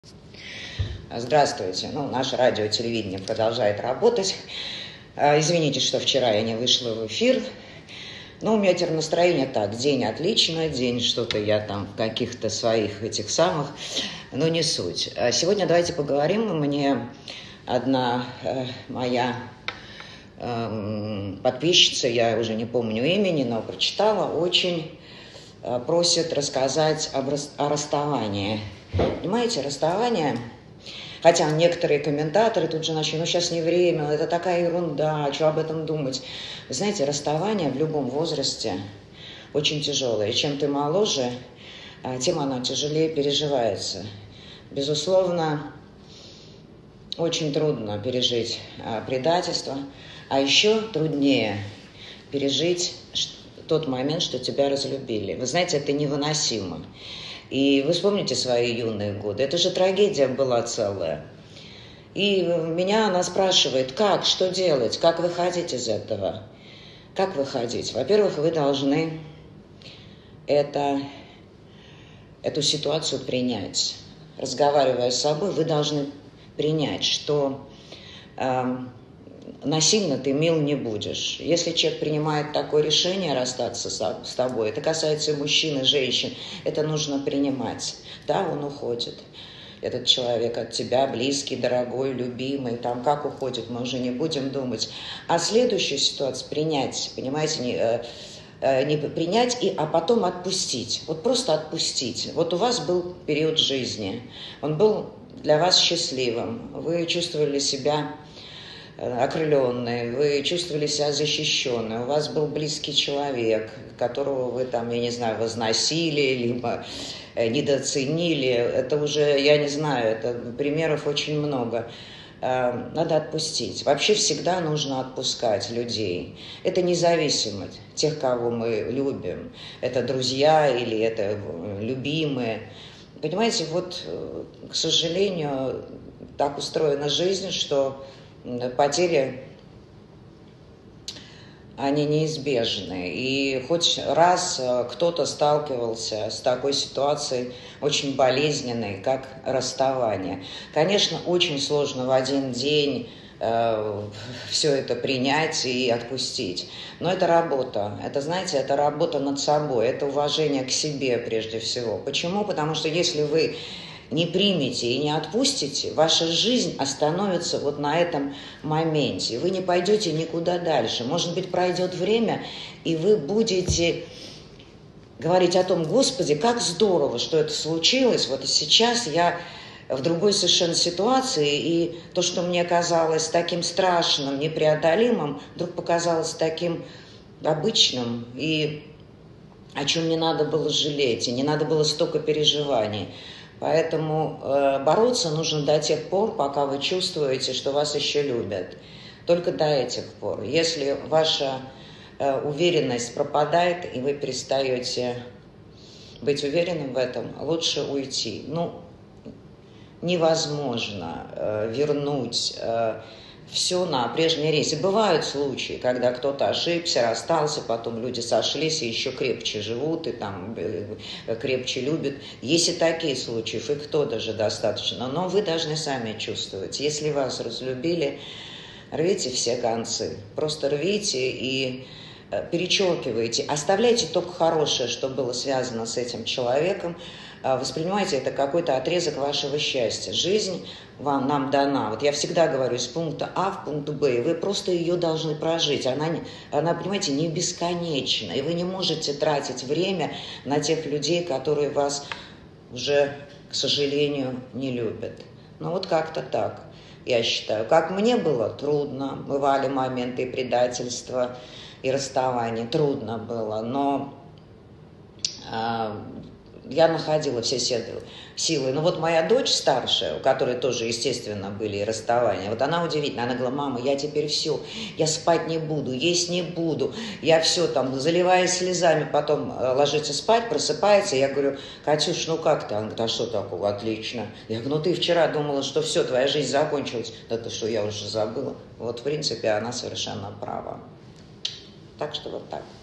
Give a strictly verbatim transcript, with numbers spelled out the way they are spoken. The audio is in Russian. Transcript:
Здравствуйте. Ну, наше радио, телевидение продолжает работать. Извините, что вчера я не вышла в эфир. Но у меня теперь настроение так. День отлично, день что-то я там в каких-то своих этих самых, но не суть. А сегодня давайте поговорим. Мне одна э, моя э, подписчица, я уже не помню имени, но прочитала, очень э, просит рассказать об, о расставании. Понимаете, расставание... Хотя некоторые комментаторы тут же начали, ну сейчас не время, это такая ерунда, что об этом думать. Вы знаете, расставание в любом возрасте очень тяжелое. И чем ты моложе, тем оно тяжелее переживается. Безусловно, очень трудно пережить предательство, а еще труднее пережить тот момент, что тебя разлюбили. Вы знаете, это невыносимо. И вы вспомните свои юные годы. Это же трагедия была целая. И меня она спрашивает, как, что делать, как выходить из этого? Как выходить? Во-первых, вы должны это, эту ситуацию принять. Разговаривая с собой, вы должны принять, что э, насильно ты мил не будешь. Если человек принимает такое решение расстаться с тобой, это касается и мужчин, и женщин, это нужно принимать. Да, он уходит. Этот человек от тебя, близкий, дорогой, любимый, там как уходит, мы уже не будем думать. А следующую ситуацию принять, понимаете, не, э, не принять, и, а потом отпустить. Вот просто отпустить. Вот у вас был период жизни, он был для вас счастливым, вы чувствовали себя окрыленные, вы чувствовали себя защищенной, у вас был близкий человек, которого вы там, я не знаю, возносили, либо недооценили, это уже, я не знаю, это примеров очень много. Надо отпустить. Вообще всегда нужно отпускать людей. Это независимо от тех, кого мы любим. Это друзья или это любимые. Понимаете, вот, к сожалению, так устроена жизнь, что потери, они неизбежны. И хоть раз кто-то сталкивался с такой ситуацией очень болезненной, как расставание. Конечно, очень сложно в один день э, все это принять и отпустить. Но это работа. Это, знаете, это работа над собой. Это уважение к себе прежде всего. Почему? Потому что если вы не примете и не отпустите, ваша жизнь остановится вот на этом моменте. Вы не пойдете никуда дальше. Может быть, пройдет время, и вы будете говорить о том, Господи, как здорово, что это случилось. Вот сейчас я в другой совершенно ситуации, и то, что мне казалось таким страшным, непреодолимым, вдруг показалось таким обычным, и о чем не надо было жалеть, и не надо было столько переживаний. Поэтому э, бороться нужно до тех пор, пока вы чувствуете, что вас еще любят. Только до этих пор. Если ваша э, уверенность пропадает, и вы перестаете быть уверенным в этом, лучше уйти. Ну, невозможно э, вернуть э, все на прежние рейсы. Бывают случаи, когда кто-то ошибся, расстался, потом люди сошлись и еще крепче живут, и там крепче любят. Есть и такие случаи, их то даже достаточно. Но вы должны сами чувствовать. Если вас разлюбили, рвите все концы. Просто рвите и перечеркивайте. Оставляйте только хорошее, что было связано с этим человеком. Воспринимайте это какой-то отрезок вашего счастья. Жизнь вам, нам дана. Вот я всегда говорю, из пункта А в пункт Б, и вы просто ее должны прожить. Она, она, понимаете, не бесконечна, и вы не можете тратить время на тех людей, которые вас уже, к сожалению, не любят. Ну вот как-то так, я считаю. Как мне было трудно, бывали моменты и предательства, и расставания, трудно было, но... я находила все силы. Но вот моя дочь старшая, у которой тоже, естественно, были и расставания, вот она удивительна. Она говорила, мама, я теперь все, я спать не буду, есть не буду. Я все там, заливаясь слезами, потом ложится спать, просыпается. Я говорю, Катюш, ну как ты? Она говорит, а что такого? Отлично. Я говорю, ну ты вчера думала, что все, твоя жизнь закончилась. Да то, что я уже забыла. Вот, в принципе, она совершенно права. Так что вот так.